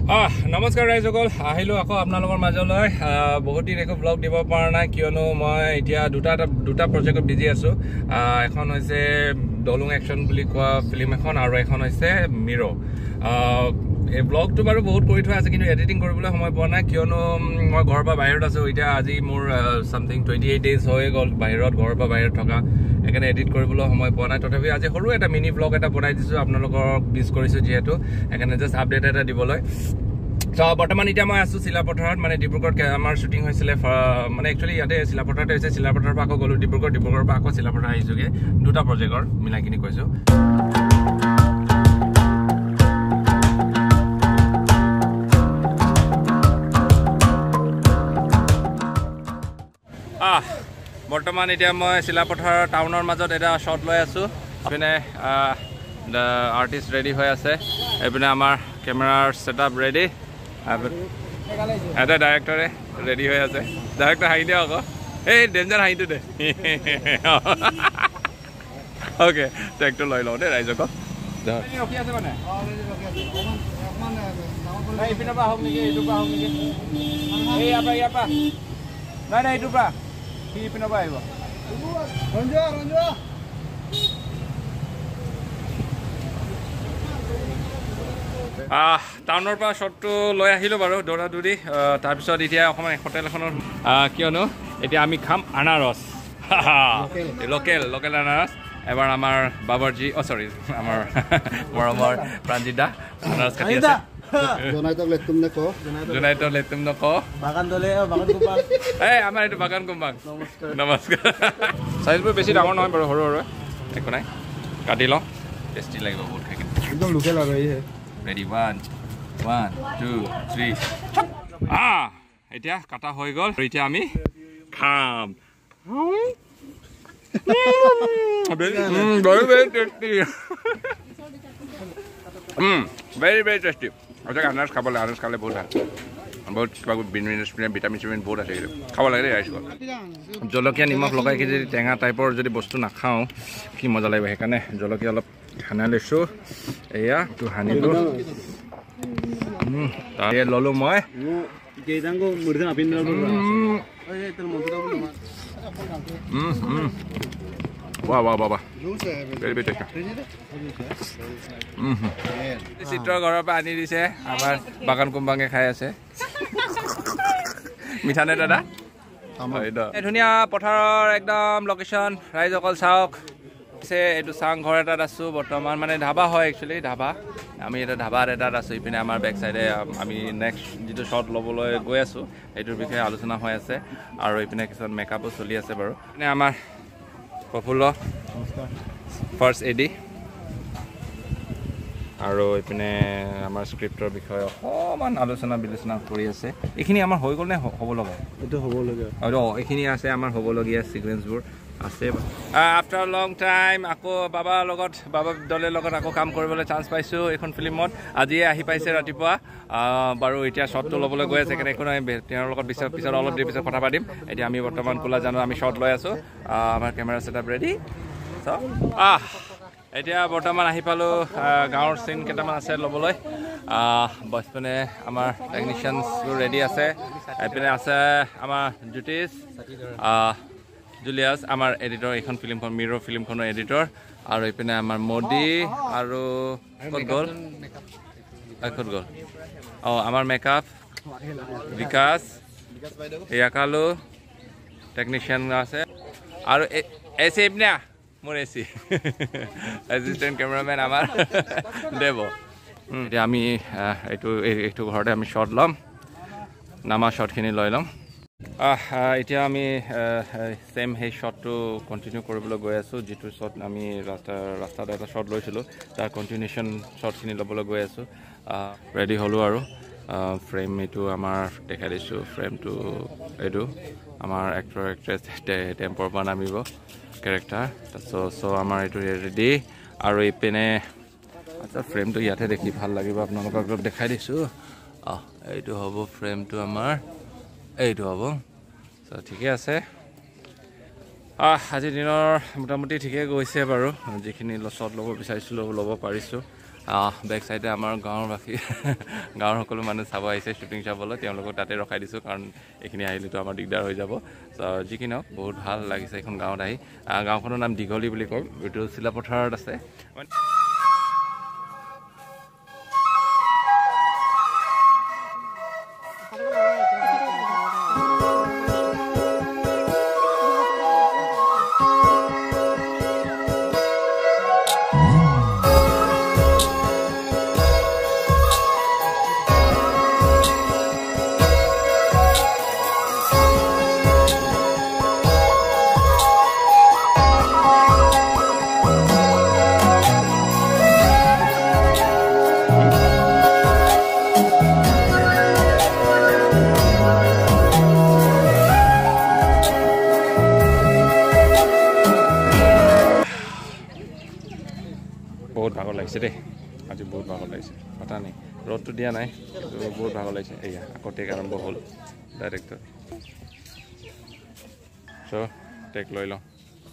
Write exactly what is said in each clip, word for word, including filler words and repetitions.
Ah, namaskar raizokol. Ahilo ako apnalogor majoloi বহুত দিন একো ব্লগ দিব পৰা নাই কিয়নো মই এতিয়া দুটা দুটা প্ৰজেক্টত বিজি আছো এখন হৈছে ডলুং একচন বুলি কোৱা ফিল্ম এখন আৰু এখন হৈছে মিৰো এই ব্লগটো বাৰু বহুত কৰি থোৱা আছে কিন্তু এডিটিং কৰিবলৈ সময় পোৱা নাই কিয়নো মই ঘৰৰ পৰা বাহিৰত আছো এতিয়া আজি মোৰ সামথিং twenty-eight ডেজ হৈ গল বাহিৰত ঘৰৰ পৰা বাহিৰত থকা এখানে এডিট কৰিবলৈ সময় পোৱা নাই তথাপি আজি সৰু এটা মিনি ব্লগ এটা বনাই দিছো আপোনালোকৰ মিছ কৰিছো যেহেতু এখানে জাস্ট আপডেট এটা দিবলৈ So, বৰ্তমান এতিয়া মই আছো শিলাপথাৰত মানে ডিব্ৰুগড়ত আমাৰ শুটিং হৈছিল মানে একচুয়ালি ইয়াতে শিলাপথাৰত হৈছে শিলাপথাৰৰ পৰা আকৌ গলো ডিব্ৰুগড় ডিব্ৰুগড়ৰ পৰা আকৌ শিলাপথাৰ আহিছোগে দুটা প্ৰজেক্টৰ মিলাই কিনি কৈছো আহ বৰ্তমান এতিয়া মই শিলাপথাৰ টাউনৰ মাজত এটা শট লৈ আছো মানে the artist ready হৈ আছে এপিনে আমাৰ ক্যামেৰাৰ সেটআপ ৰেডি এটা ডাইৰেক্টৰে ৰেডি হৈ আছে ডাইৰেক্টৰ হাই দিও আকৌ এই ডেঞ্জাৰ হাইটো দে ওকে ট্ৰেক্টৰ লৈ লও দে ৰাইজক ৰখি আছে মানে ৰখি আছে অকমান নাই ইপিনৰ পৰা হওক নেকি এইটো পৰা হওক নেকি এই আপা ইয়াপা নাই নাই এইটো পৰা কি ইপিনৰ পৰা আহিব ৰঞ্জু ৰঞ্জু আহ টাউনৰ পৰা শটটো লৈ আহিলো বাৰু দৌৰা দৌৰি তাৰ পিছত এতিয়া অকমান হোটেল এখনৰ কিয়নো এতিয়া আমি খাম আনাৰস লোকেল লোকেল আনাৰস এবাৰ আমাৰ বাবাৰজি অ সৰি আমাৰ মৰমৰ প্ৰাঞ্জিতা আনাৰস কাটি আছে জনাইতক লে তুমনে কো জনাইতক লে তুমনে কো বাগান দলে বাগান কুম্বাং এই আমাৰ এটো বাগান কুম্বাং নমস্কাৰ নমস্কাৰ সাইজবোৰ বেছি ডাঙৰ নহয় বাৰু সৰু সৰু একো নাই কাটি লওঁ টেষ্টি লাগিব বহুত খাই একদম লোকেল আৰু এই Ready, one, one, two, three. Ah, এতিয়া কাটা হৈ গল এতিয়া আমি খাম very very tasty mm very very tasty আচ্ছা আনারস খাবলে আনারস খালে বহুত ভাল বহুত কিবা ভিটামিন ভিটামিন ভিটামিন বহুত আছে খাব লাগে ৰাইজ জলকীয়া নিমখ লগাই কি যদি টেঙা টাইপৰ যদি বস্তু নাখাও কি মজা লাগিব সেইকাৰণে জলকীয়া অলপ খানা লৈছো এয়া তো হানিলো তাই ললো মই কেইদাঙ্গো মুৰদা আপিন ললো এই তোৰ মন্দিৰ বলো হুম হুম বাহ বাহ বাহ very very tasty হুম চিত্ৰ ঘৰৰ পৰা আনি দিছে আমাৰ বাগান কুম্বাঙে খাই আছে মিঠা নে দাদা এই ধুনীয়া পথাৰৰ একদম লোকেশন ৰাইজ অকল চাওক এইটো চাং ঘৰ এটাত আছো বৰ্তমান মানে ধাবা হয় একচুয়ালি ধাবা আমি এটা ধাবাৰ এটাত আছো ইপিনে আমাৰ বেক সাইডে আমি নেক্সট যেটো শট লবলৈ গৈ আছো এইটোৰ বিষয়ে আলোচনা হৈ আছে আৰু ইপিনে কিছন মেকআপও চলি আছে বাৰু মানে আমাৰ প্ৰফুল্ল নমস্কাৰ ফাৰ্স্ট এডি আৰু ইপিনে আমাৰ স্ক্ৰিপ্টৰ বিষয়ে অকমান আলোচনা বিলোচনা কৰি আছে এইখিনি আমাৰ হৈ গল নে হ'ব লগা এটো হ'ব লগা আৰু এইখিনি আছে আমাৰ হ'ব লগিয়া সিকোয়েন্সবোৰ আছে আফটাৰ লং টাইম আকৌ বাবা লগত বাবা দলে লগত আকৌ কাম কৰিবলৈ চান্স পাইছো এখন ফিল্মত আজি আহি পাইছে ৰাতিপুৱা বাৰু এতিয়া শটটো লবলৈ গৈ আছে কেনে কোন তেওঁৰ লগত পিছত পিছত অলপ দেৰি পিছত কথা পাতিম এতিয়া আমি বৰ্তমান কোলা জানো আমি শট লৈ আছো আমাৰ কেমেৰা সেটআপ ৰেডি সো আহ এতিয়া বৰ্তমান আহি পালো গাঁৱৰ সিন কেটামান আছে লবলৈ বসপনে আমাৰ টেকনিশিয়ানস ৰেডি আছে এপিনে আছে আমাৰ জুটিস জুলিয়াস আমাৰ এডিটৰ এখন ফিল্মখন মিৰো ফিল্মখনৰ এডিটৰ আৰু ইপিনে আমাৰ মোডি আৰু কত গল কত গল অ আমাৰ মেকআপ বিকাশ ইয়াকালো টেকনিশিয়ান আছে আৰু এসে ইবনা মোৰ এসি অ্যাসিস্ট্যান্ট ক্যামেৰাম্যান আমাৰ দেব এতিয়া আমি এইটো এইটো ঘৰতে আমি শট লম নামা শটখিনি লৈ লম আহ এতিয়া আমি সেম হে শটটো কন্টিনিউ কৰিবলৈ গৈ আছো যেটো শট আমি ৰাস্তা ৰাস্তাত এটা শট লৈছিলো তাৰ কন্টিনিউশন শটখিনি লবলৈ গৈ আছো ৰেডি হলো আৰু ফ্ৰেম এটো আমাৰ দেখাই দিছো ফ্ৰেমটো এটো আমাৰ এক্টৰ এক্ট্ৰেছ টেম্পৰ পৰা নামিব ক্যাৰেক্টাৰ সো সো আমাৰ এটো ৰেডি আৰু ইপিনে আচ্ছা ফ্ৰেমটো ইয়াতে দেখি ভাল লাগিব আপোনালোকক দেখাই দিছো আ এইটো হ'ব ফ্ৰেমটো আমাৰ এইটো হ'ব সো ঠিকে আছে আহ আজি দিনৰ মোটামুটি ঠিকে গৈছে বাৰু যিখিনি শট ল'ব বিচাৰিছিলো ল'ব পাৰিছো বেক চাইডে আমাৰ গাঁৱৰ বাসী গাঁৱৰ সকলো মানুহ চাব আহিছে শ্বুটিং চাবলৈ তেওঁলোকক তাতে ৰখাই দিছোঁ কাৰণ এইখিনি আহিলেতো আমাৰ দিগদাৰ হৈ যাব যি কি নহওক বহুত ভাল লাগিছে এইখন গাঁৱত আহি গাঁওখনৰ নাম দীঘলী বুলি কয় এইটো চিলাপথাৰত আছে বহুত ভাগৰ লাগিছে দেই আজি বহুত ভাগৰ লাগিছে কথা নাই ৰ'দটো দিয়া নাই বহুত ভাগৰ লাগিছে এয়া আকৌ টেক আৰম্ভ হ'ল ডাইৰেক্টৰ চ' টেক লৈ লওঁ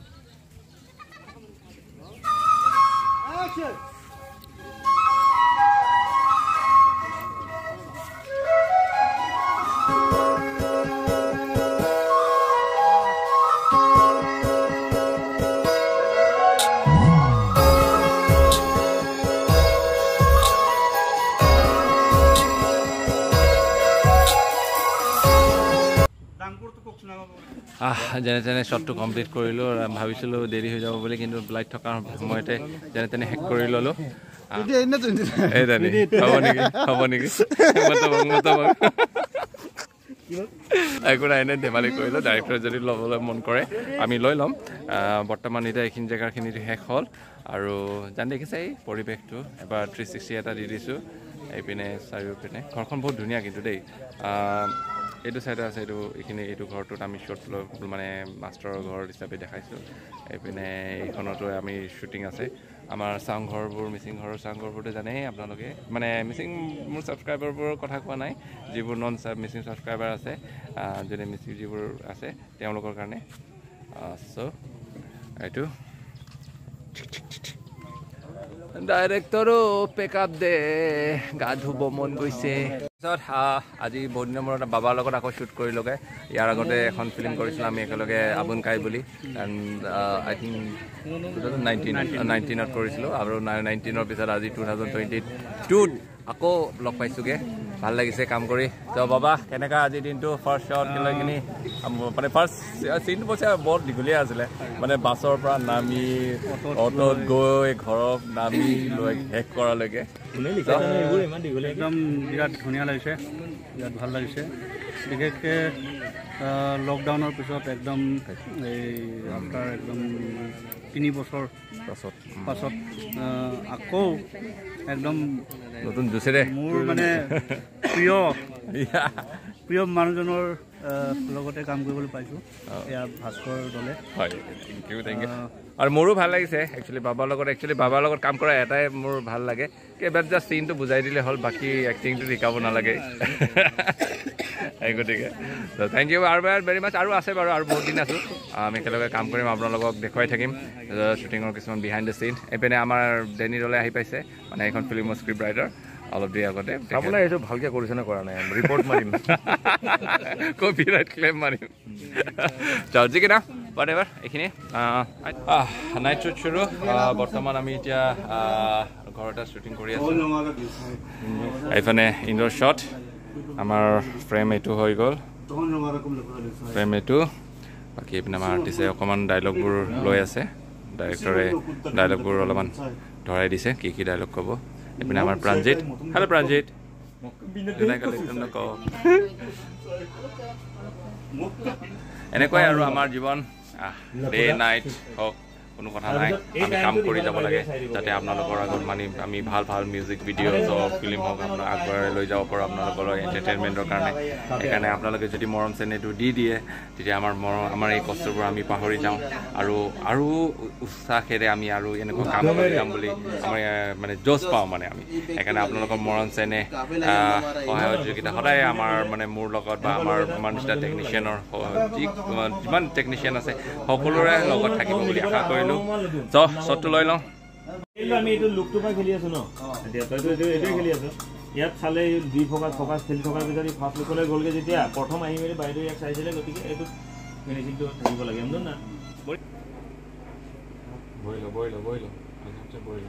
যেনে তেনে শ্বটটো কমপ্লিট কৰিলোঁ ভাবিছিলোঁ দেৰি হৈ যাব বুলি কিন্তু লাইট থকাৰ সময়তে যেনে তেনে শেষ কৰি ল'লোঁ এই দানি হ'ব নেকি হ'ব নেকি একো নাই এনে ধেমালি কৰিলোঁ ডাইৰেক্টৰে যদি ল'বলৈ মন কৰে আমি লৈ ল'ম বৰ্তমান এতিয়া এইখিনি জেগাখিনি শেষ হ'ল আৰু জানি দেখিছে এই পৰিৱেশটো এবাৰ থ্ৰী ছিক্সটি এটা দি দিছোঁ এইপিনে চাৰিওপিনে ঘৰখন বহুত ধুনীয়া কিন্তু দেই এইটো চাইডে আছে এইটো এইখিনি এইটো ঘৰটোত আমি শ্বট লৈ মানে মাষ্টৰৰ ঘৰ হিচাপে দেখাইছোঁ এইপিনে এইখনতো আমি শ্বুটিং আছে আমাৰ চাংঘৰবোৰ মিচিং ঘৰৰ চাংঘৰবোৰতো জানেই আপোনালোকে মানে মিচিং মোৰ ছাবস্ক্ৰাইবাৰবোৰৰ কথা কোৱা নাই যিবোৰ নন মিচিং ছাবস্ক্ৰাইবাৰ আছে যোনে মিচিং যিবোৰ আছে তেওঁলোকৰ কাৰণে চ' এইটো ডাইৰেক্টৰো পেকআপ দে গা ধুব মন গৈছে তাৰপিছত আজি বহুত দিনৰ মূৰত বাবাৰ লগত আকৌ শ্বুট কৰি লগে ইয়াৰ আগতে এখন ফিল্ম কৰিছিলোঁ আমি একেলগে আবুন কাই বুলি and I think two thousand nineteen নাইনটিনত কৰিছিলোঁ আৰু নাইনটিনৰ পিছত আজি টু থাউজেণ্ড টুৱেণ্টি টুত আকৌ লগ পাইছোঁগৈ ভাল লাগিছে কাম কৰি তো বাবা কেনেকুৱা আজিৰ দিনটো ফাৰ্ষ্ট শ্বট কিনি মানে ফাৰ্ষ্ট চিনটো পইচা বৰ দীঘলীয়া আছিলে মানে বাছৰ পৰা নামি অট'ত গৈ ঘৰত নামি লৈ শেষ কৰালৈকে একদম বিৰাট ধুনীয়া লাগিছে বিৰাট ভাল লাগিছে বিশেষকৈ লকডাউনৰ পিছত একদম এই আফটাৰ একদম তিনি বছৰ পাছত পাছত আকৌ একদম নতুন জুচেৰে মোৰ মানে প্ৰিয় প্ৰিয় মানুহজনৰ লগতে কাম কৰিবলৈ পাইছোঁ এয়া ভাস্কৰ দলে হয় থেংক ইউ থেংক ইউ আৰু মোৰো ভাল লাগিছে একচুৱেলি বাবাৰ লগত একচুৱেলি বাবাৰ লগত কাম কৰা এটাই মোৰ ভাল লাগে কি এবাৰ জাষ্ট চিনটো বুজাই দিলে হ'ল বাকী এক্টিংটো শিকাব নালাগে এই গতিকে থেংক ইউ আৰু ভেৰি মাছ আৰু আছে বাৰু আৰু বহুত দিন আছোঁ আমি একেলগে কাম কৰিম আপোনালোকক দেখুৱাই থাকিম শ্বুটিঙৰ কিছুমান বিহাইণ্ড দ্য চিন এইপিনে আমাৰ ডেনি দলে আহি পাইছে মানে এইখন ফিল্মৰ স্ক্ৰিপ্ট ৰাইটাৰ অলপ দেৰি আগতে আপোনাৰ এইটো ভালকৈ কৰিছে নে কৰা নাই ৰিপৰ্ট মাৰিম কপিৰাইট ক্লেইম মাৰিম চাও যি কিনা বাট এবাৰ এইখিনি নাইট শ্বুট চুৰু বৰ্তমান আমি এতিয়া ঘৰ এটা শ্বুটিং কৰি আছোঁ এইফালে ইনডোৰ শ্বট আমাৰ ফ্ৰেম এইটো হৈ গ'ল ফ্ৰেম এইটো বাকী এইপিনে আমাৰ আৰ্টিষ্টে অকণমান ডাইলগবোৰ লৈ আছে ডাইৰেক্টৰে ডাইলগবোৰ অলপমান ধৰাই দিছে কি কি ডাইলগ ক'ব এইপিনে আমাৰ প্ৰাঞ্জিত হেল্ল' প্ৰাঞ্জিত এনেকুৱাই আৰু আমাৰ জীৱন ডে নাইট হওক কোনো কথা নাই আমি কাম কৰি যাব লাগে যাতে আপোনালোকৰ আগত মানে আমি ভাল ভাল মিউজিক ভিডিঅ'জ হওক ফিল্ম হওক আপোনাক আগবঢ়াই লৈ যাব পাৰোঁ আপোনালোকৰ এণ্টাৰটেইনমেণ্টৰ কাৰণে সেইকাৰণে আপোনালোকে যদি মৰম চেনেহটো দি দিয়ে তেতিয়া আমাৰ মৰম আমাৰ এই কষ্টবোৰ আমি পাহৰি যাওঁ আৰু আৰু উৎসাহেৰে আমি আৰু এনেকুৱা কাম কৰি যাম বুলি আমাৰ মানে জোচ পাওঁ মানে আমি সেইকাৰণে আপোনালোকৰ মৰম চেনেহ সহায় সহযোগিতা সদায় আমাৰ মানে মোৰ লগত বা আমাৰ আমাৰ নিচিনা টেকনিচিয়ানৰ যি যিমান টেকনিচিয়ান আছে সকলোৰে লগত থাকিব বুলি আশা কৰিলোঁ চ শ্বটটো লৈ লওঁ কিন্তু আমি এইটো লুকটো পৰা খেলি আছো ন এতিয়া তইতো এইটো এইটোৱে খেলি আছো ইয়াত চালে দুই ফকাচ ফকাচ খেলি থকাৰ পিছত ফাৰ্ষ্ট লুকলৈ গ'লগৈ যেতিয়া প্ৰথম আহি মেলি বাইদেউ ইয়াক চাইছিলে গতিকে এইটো ফিনিচিংটো থাকিব লাগে একদম না বইল বইল বইল আচ্ছা বইল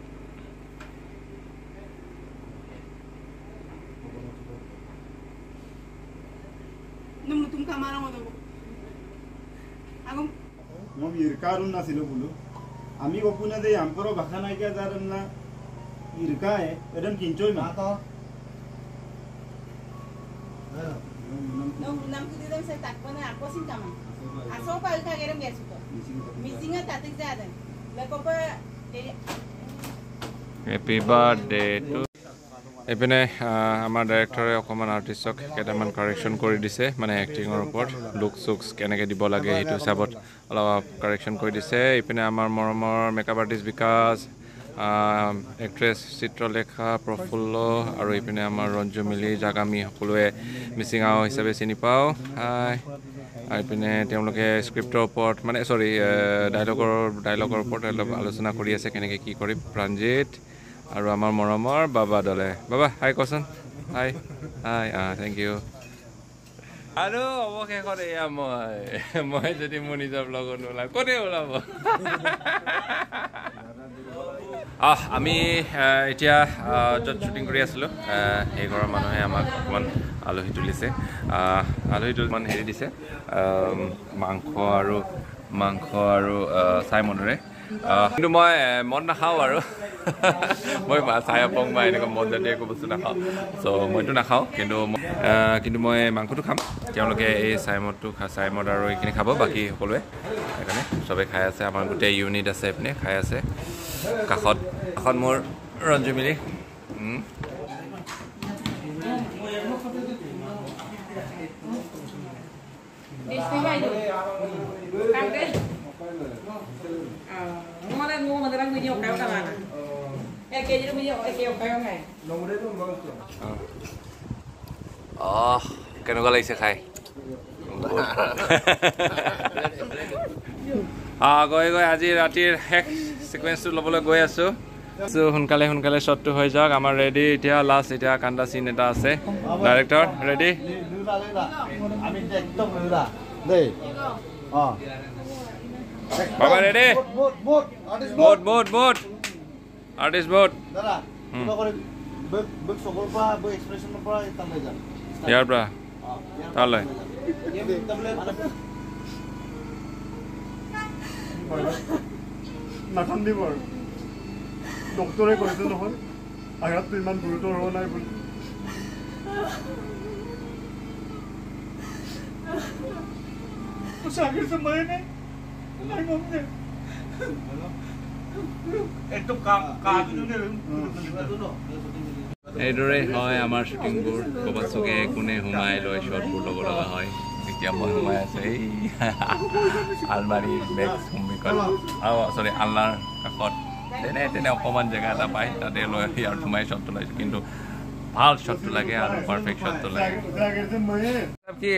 nung lutum kamera mo daw ako mo irkarun na silo bulu ami ko puna de amporo bhakha nai ka jaran na irka hai edan kinchoi ma to nung nam kudi dam sa takpo na ako sin kama aso pa ka gerem gesu to missing a tatik jada lako pa happy birthday to এপিনে আমাৰ ডাইৰেক্টৰে অকমান আৰ্টিষ্টক কেটামান কাৰেকশন কৰি দিছে মানে এক্টিংৰ ওপৰত look সুক্স কেনেকৈ দিব লাগে সেইটো হিচাপত অলপ কাৰেকশন কৰি দিছে এপিনে আমাৰ মৰমৰ makeup artist Bikash actress Chitralekha Prafulla আৰু এপিনে আমাৰ ৰঞ্জু মিলি যাক আমি সকলোৱে মিচিঙাও হিচাপে চিনি পাওঁ আৰু এপিনে তেওঁলোকে স্ক্ৰিপ্টৰ ওপৰত মানে চৰি ডাইলগৰ ডাইলগৰ ওপৰত অলপ আলোচনা কৰি আছে কেনেকৈ কি কৰিম প্ৰাঞ্জিত আৰু আমাৰ মৰমৰ বাবা দলে বাবা হাই কচোন হাই হাই থেংক ইউ আৰু অৱশেষত এয়া মই মই যদি মোৰ নিজৰ ব্লগত নোলাম কোনে ওলাব আহ আমি এতিয়া য'ত শ্বুটিং কৰি আছিলোঁ সেই ঘৰৰ মানুহে আমাক অকণমান আলহী তুলিছে আলহীটো অকণমান হেৰি দিছে মাংস আৰু মাংস আৰু চাই মনেৰে কিন্তু মই মদ নাখাওঁ আৰু মই চাই পং বা এনেকুৱা মদ জাতীয় একো বস্তু নাখাওঁ চ' মইতো নাখাওঁ কিন্তু কিন্তু মই মাংসটো খাম তেওঁলোকে এই চাই মদটো চাই মদ আৰু এইখিনি খাব বাকী সকলোৱে সেইকাৰণে চবেই খাই আছে আমাৰ গোটেই ইউনিট আছে এইপিনে খাই আছে কাষত কাষত মোৰ ৰঞ্জু মিলি Ngomong ngomong tentang video kayu mana? Eh kayak jadi video kayu kayu nggak? Oh, কেনেকুৱা লাগিছে খাই গৈ গৈ আজি ৰাতিৰ শেষ ছিকুৱেঞ্চটো ল'বলৈ গৈ আছোঁ সোনকালে সোনকালে শ্বটটো হৈ যাওক আমাৰ ৰেডি এতিয়া লাষ্ট এতিয়া কান্দা চিন এটা আছে ডাইৰেক্টৰ ৰেডি বাবা ৰেডি বুট বুট বুট আৰ্টিষ্ট বুট ইয়াৰ পৰা তালৈ নাকান্দিব আৰু ডক্টৰে কৈছে নহয় আঘাতটো ইমান গুৰুতৰ হোৱা নাই বুলি সাগৰ সময় নাই নাই মমনে একদম কাম কাজ এইদৰে হয় আমাৰ শ্বুটিংবোৰ ক'ৰবাত চকে কোনে সোমাই লৈ শ্বটবোৰ ল'ব লগা হয় এতিয়া মই সোমাই আছোঁ এই আলমাৰী বেগ সন্মুখত আৰু চৰি আলনাৰ কাষত তেনে তেনে অকণমান জেগা এটা পায় তাতে লৈ আৰু সোমাই শ্বটটো লাইছোঁ কিন্তু ভাল শ্বটটো লাগে আৰু পাৰফেক্ট শ্বটটো লাগে কি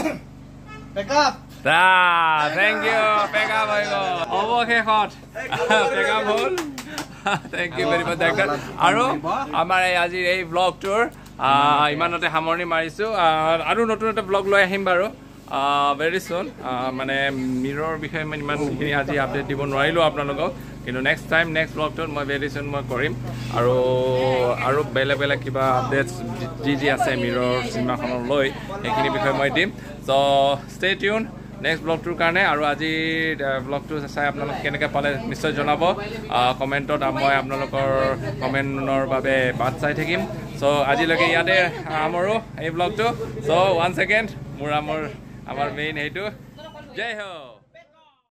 থেংক ইউ পেকআপ হৈ গ'ল অৱশেষত পেকআপ হ'ল thank you very much director আৰু আমাৰ এই আজিৰ এই ব্লগটোৰ ইমানতে সামৰণি মাৰিছোঁ আৰু নতুন এটা ব্লগ লৈ আহিম বাৰু ভেৰি চুন মানে মিৰৰ বিষয়ে মই ইমানখিনি আজি আপডেট দিব নোৱাৰিলোঁ আপোনালোকক কিন্তু নেক্সট টাইম নেক্সট ব্লগটোত মই ভেৰি চুন মই কৰিম আৰু আৰু বেলেগ বেলেগ কিবা আপডেটছ যি যি আছে মিৰৰ চিনেমাখনক লৈ সেইখিনি বিষয়ে মই দিম চ' ষ্টে টিউন নেক্সট ব্লগটোৰ কাৰণে আৰু আজি ব্লগটো চাই আপোনালোক কেনেকৈ পালে নিশ্চয় জনাব কমেণ্টত মই আপোনালোকৰ কমেণ্টৰ বাবে বাট চাই থাকিম চ' আজিলৈকে ইয়াতে সামৰোঁ এই ব্লগটো চ' ওৱান ছেকেণ্ড মোৰ আমাৰ আমাৰ মেইন সেইটো জয় হ